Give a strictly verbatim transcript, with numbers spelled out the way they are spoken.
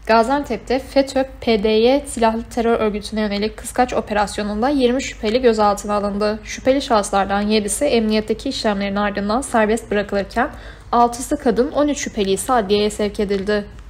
Gaziantep'te FETÖ-P D Y silahlı terör örgütüne yönelik kıskaç operasyonunda yirmi şüpheli gözaltına alındı. Şüpheli şahıslardan yedisi emniyetteki işlemlerin ardından serbest bırakılırken altısı kadın, on üç şüpheli ise adliyeye sevk edildi.